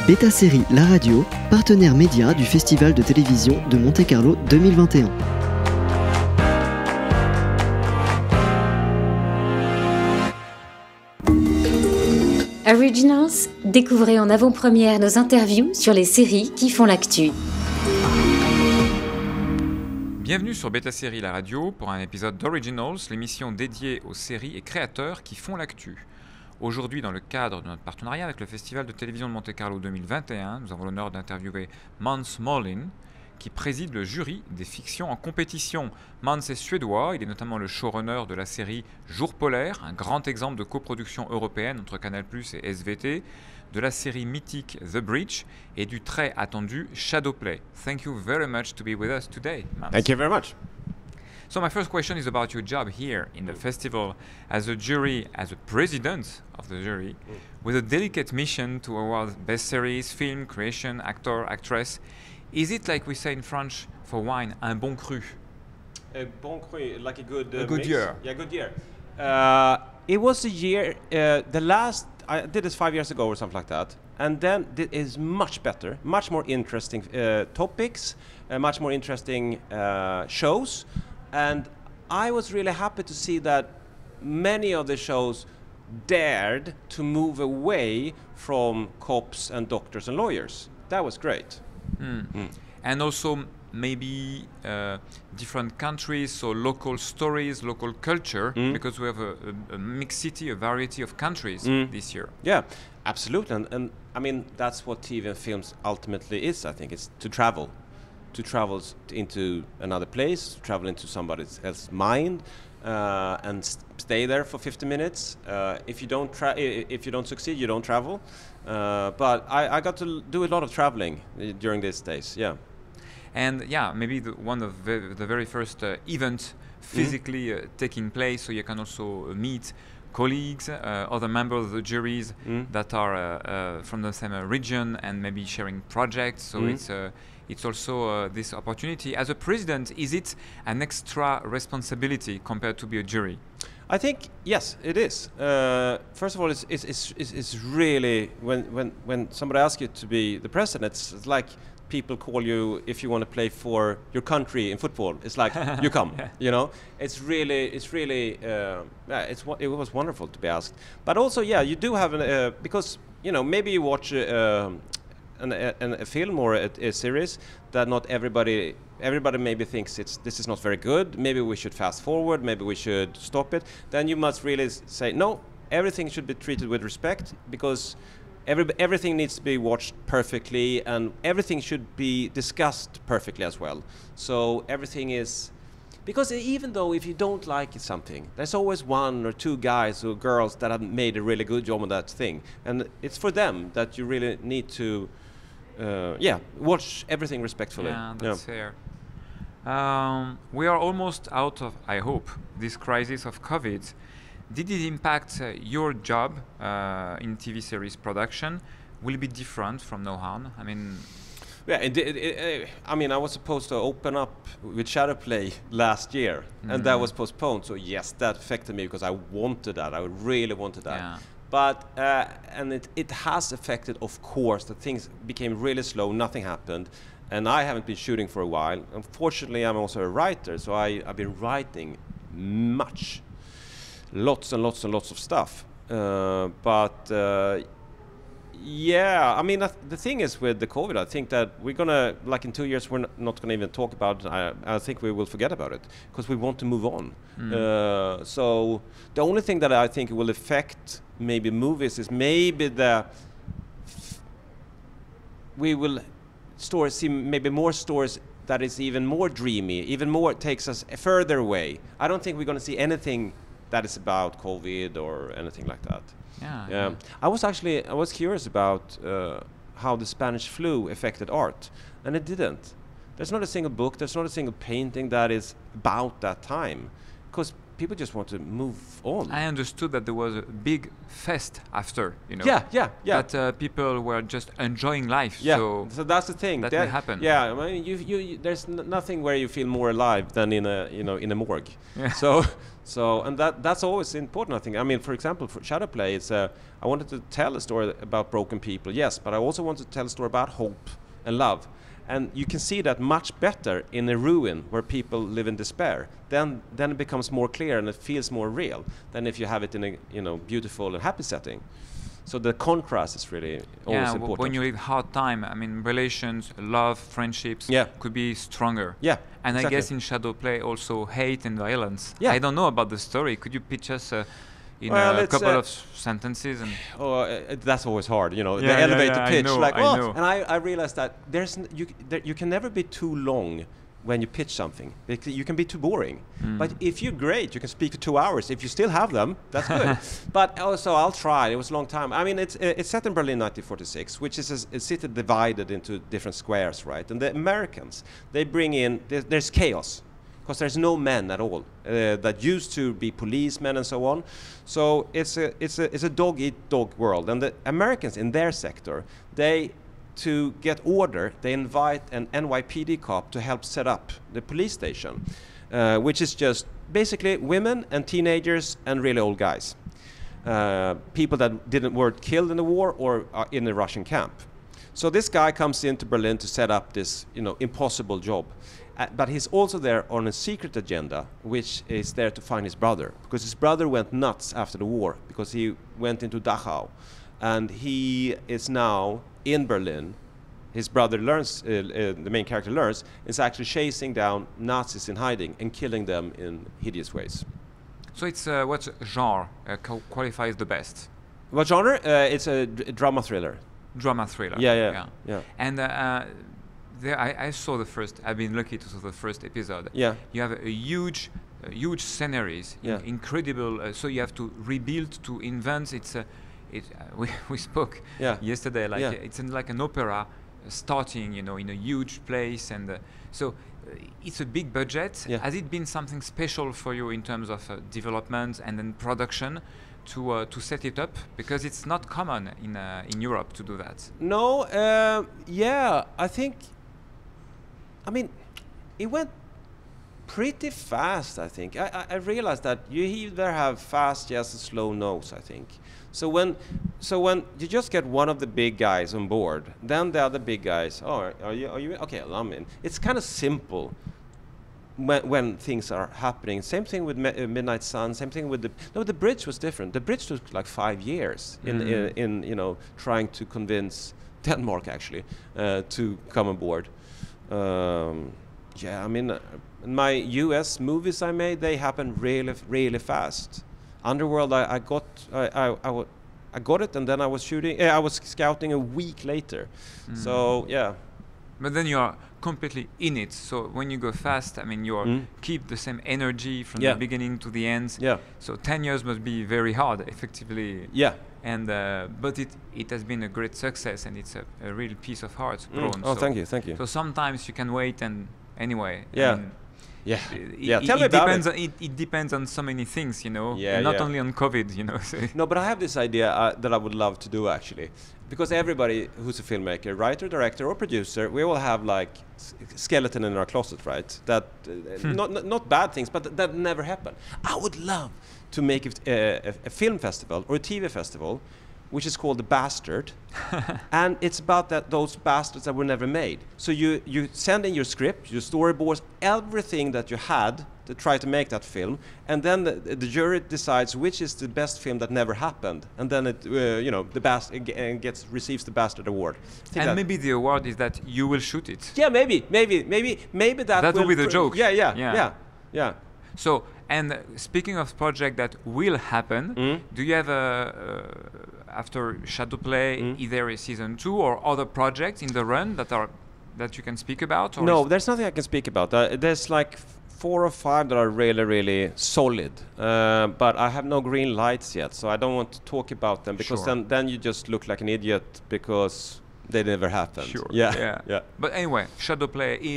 Beta Série La Radio, partenaire média du Festival de télévision de Monte-Carlo 2021. Originals, découvrez en avant-première nos interviews sur les séries qui font l'actu. Bienvenue sur Beta Série La Radio pour un épisode d'Originals, l'émission dédiée aux séries et créateurs qui font l'actu. Aujourd'hui, dans le cadre de notre partenariat avec le Festival de télévision de Monte-Carlo 2021, nous avons l'honneur d'interviewer Måns Möllin, qui préside le jury des fictions en compétition. Måns est suédois, il est notamment le showrunner de la série Jour polaire, un grand exemple de coproduction européenne entre Canal+ et SVT, de la série mythique The Breach et du très attendu Shadowplay. Thank you very much to be with us today, Måns. Thank you very much. So my first question is about your job here in the festival as a jury, as a president of the jury, with a delicate mission to award best series, film, creation, actor, actress. Is it, like we say in French for wine, un bon cru? A bon cru, like a good good mix? year. Yeah, good year. It was a year, the last, I did this 5 years ago or something like that, and then it is much better, much more interesting topics, much more interesting shows, and I was really happy to see that many of the shows dared to move away from cops and doctors and lawyers. That was great. And also maybe different countries, so local stories, local culture, because we have a mixed city, a variety of countries this year. Yeah, absolutely. And I mean, that's what TV and films ultimately is, I think. It's to travel into another place, travel into somebody else's mind, and stay there for 50 minutes. If you don't succeed, you don't travel. But I got to do a lot of traveling during these days. Yeah. And yeah, maybe one of the very first event physically taking place, so you can also meet colleagues, other members of the juries that are from the same region and maybe sharing projects. So it's also this opportunity. As a president, is it an extra responsibility compared to be a jury? I think yes, it is. First of all, it's really when somebody asks you to be the president, it's like people call you if you want to play for your country in football. It's like you come, you know. It was wonderful to be asked. But also, yeah, you do have because you know maybe you watch a film or a series that not everybody maybe thinks this is not very good. Maybe we should fast forward. Maybe we should stop it. Then you must really say no. Everything should be treated with respect because everything needs to be watched perfectly and everything should be discussed perfectly as well. So everything is because even though if you don't like something, there's always one or two guys or girls that have made a really good job on that thing, and it's for them that you really need to watch everything respectfully. Yeah, that's fair. We are almost out of, I hope, this crisis of COVID. Did it impact your job in TV series production? Will it be different from now on? I mean, yeah, I mean, I was supposed to open up with Shadowplay last year, and that was postponed. So yes, that affected me because I wanted that. I really wanted that. Yeah. But and it has affected, of course, that things became really slow. Nothing happened, and I haven't been shooting for a while. Unfortunately, I'm also a writer, so I've been writing lots and lots and lots of stuff. Yeah, I mean, the thing is with the COVID, I think that we're gonna, like in 2 years, we're not gonna even talk about it. I think we will forget about it because we want to move on. So the only thing that I think will affect maybe movies is maybe we will see maybe more stories that is even more dreamy, even more takes us further away. I don't think we're gonna see anything that is about COVID or anything like that. Yeah. I was curious about how the Spanish flu affected art, and it didn't. There's not a single book, there's not a single painting that is about that time, because people just want to move on. I understood that there was a big fest after, you know. Yeah. That people were just enjoying life. Yeah, So that's the thing. that may happen. Yeah, I mean, there's nothing where you feel more alive than in a morgue. Yeah. So and that's always important, I think. I mean, for example, for Shadowplay, it's I wanted to tell a story about broken people, yes, but I also wanted to tell a story about hope and love. And you can see that much better in a ruin where people live in despair. Then it becomes more clear and it feels more real than if you have it in a beautiful and happy setting. So the contrast is really always important. When you live hard time, I mean, relations, love, friendships could be stronger. Yeah, and exactly. I guess in Shadowplay also hate and violence. Yeah. I don't know about the story. Could you pitch us in a couple of sentences? And that's always hard, the Yeah, elevator yeah, pitch. I know. And I realized that you can never be too long when you pitch something, because you can be too boring. But if you're great, you can speak for 2 hours. If you still have them, that's good. But also, I'll try. It was a long time. I mean, it's set in Berlin, 1946, which is a city divided into different squares, right? And the Americans, they bring in there's chaos, because there's no men at all that used to be policemen and so on. So it's a dog-eat-dog world. And the Americans in their sector, to get order, they invite an NYPD cop to help set up the police station, which is just basically women and teenagers and really old guys, people that weren't killed in the war or are in the Russian camp. So this guy comes into Berlin to set up this, impossible job. But he's also there on a secret agenda, which is there to find his brother, because his brother went nuts after the war, because he went into Dachau, and he is now in Berlin. His brother learns, the main character learns, is actually chasing down Nazis in hiding and killing them in hideous ways. So it's what genre qualifies the best? What genre? It's a drama thriller. Drama thriller. Yeah. And there, I saw the first. I've been lucky to see the first episode. Yeah. You have a huge sceneries, incredible. So you have to rebuild, to invent. We spoke yesterday. It's like an opera starting, in a huge place, and so it's a big budget. Yeah. Has it been something special for you in terms of development and then production to set it up? Because it's not common in Europe to do that. No. I think. I mean, it went pretty fast, I think. I realized that you either have fast yes and slow no's, I think. So when you just get one of the big guys on board, then the other big guys, are you okay, I'm in. It's kind of simple when things are happening. Same thing with Midnight Sun, same thing with the bridge was different. The bridge took like 5 years in trying to convince Denmark actually to come on board. I mean, my US movies I made, they happen really fast. Underworld, I got it, and then I was shooting. I was scouting a week later. So yeah. But then you are completely in it. So when you go fast, I mean, you keep the same energy from the beginning to the end. Yeah. So 10 years must be very hard, effectively. Yeah. And but it has been a great success, and it's a real piece of art grown. Oh, so thank you. So sometimes you can wait, and anyway. Yeah. I mean, Tell me about it. It depends on so many things, Yeah, not only on COVID, So No, but I have this idea that I would love to do actually, because everybody who's a filmmaker, writer, director, or producer, we all have like skeleton in our closet, right? That not bad things, but that never happen. I would love to make a film festival or a TV festival, which is called The Bastard, and it's about those bastards that were never made. So you send in your script, your storyboards, everything that you had to try to make that film, and then the jury decides which is the best film that never happened, and then it receives the Bastard Award. And maybe the award is that you will shoot it. Yeah, maybe that will be the joke. Yeah. So, and speaking of project that will happen, do you have after Shadowplay either a season 2 or other projects in the run that you can speak about? Or no, there's nothing I can speak about. There's like 4 or 5 that are really solid, but I have no green lights yet, so I don't want to talk about them, because then you just look like an idiot because they never happened. Sure. Yeah. But anyway, Shadowplay is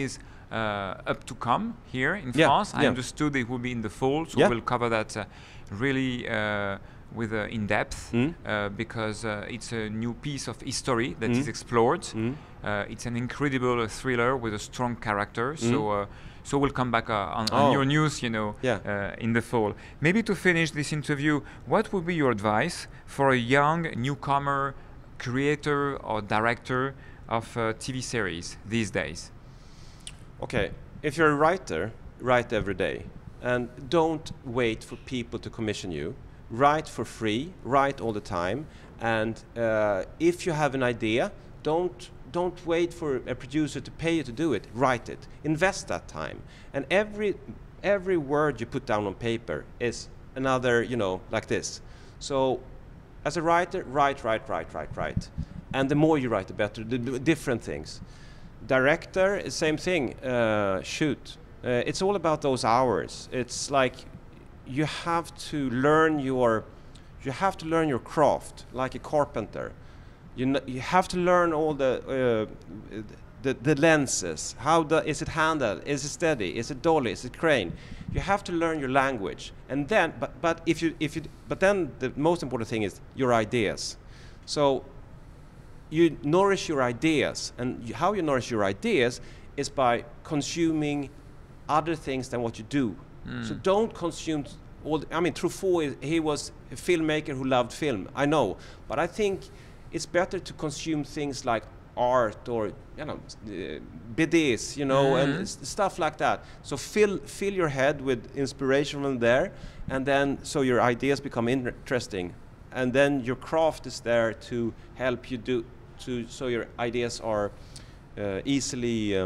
up to come here in Yeah, France. I yeah. understood it will be in the fall, so Yeah. we'll cover that really with in depth because it's a new piece of history that is explored. It's an incredible thriller with a strong character. So we'll come back on your news, you know, in the fall. Maybe to finish this interview, what would be your advice for a young newcomer creator or director of TV series these days? Okay, if you're a writer, write every day. And don't wait for people to commission you. Write for free, write all the time. And if you have an idea, don't wait for a producer to pay you to do it. Write it. Invest that time. And every word you put down on paper is another, you know, like this. So as a writer, write. And the more you write, the better. The different things. Director, same thing. Shoot. It's all about those hours. It's like you have to learn your craft, like a carpenter. You have to learn all the lenses. Is it handled? Is it steady? Is it dolly? Is it crane? You have to learn your language, and then but then the most important thing is your ideas. So you nourish your ideas, and how you nourish your ideas is by consuming other things than what you do. So don't consume all. I mean, Truffaut, he was a filmmaker who loved film. I know, but I think it's better to consume things like art or, you know, BDs, you know, and stuff like that. So fill your head with inspiration from there, and then so your ideas become interesting, and then your craft is there to help you so your ideas are easily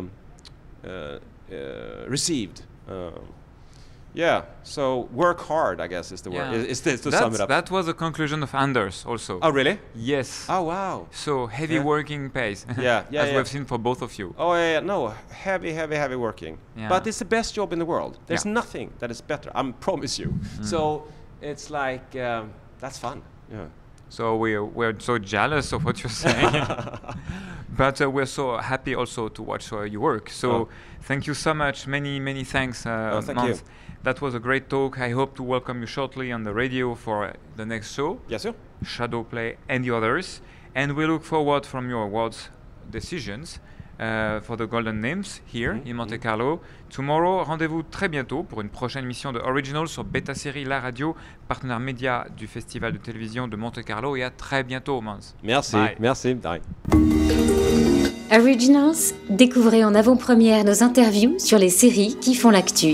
received. Yeah, so work hard, I guess, is the word. Is this to sum it up? That was the conclusion of Anders also. Oh, really? Yes. Oh, wow. So heavy working pays. Yeah, as we've seen for both of you. Oh, yeah, no, heavy working. Yeah. But it's the best job in the world. There's nothing that is better, I promise you. So it's like, that's fun. Yeah. So we're so jealous of what you're saying, but we're so happy also to watch your work. So thank you so much. Many thanks, thank Mans. you. That was a great talk. I hope to welcome you shortly on the radio for the next show, Yes, sir. Shadowplay and the others. And we look forward from your awards decisions for the Golden Nymphs here in Monte Carlo. Tomorrow, rendez-vous très bientôt pour une prochaine émission de Original sur Beta Série La Radio, partenaire média du Festival de télévision de Monte Carlo. Et à très bientôt, Mans. Merci, Bye. merci. Bye. Originals, découvrez en avant-première nos interviews sur les séries qui font l'actu.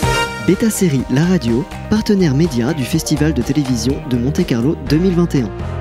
Beta Série La Radio, partenaire média du Festival de télévision de Monte Carlo 2021.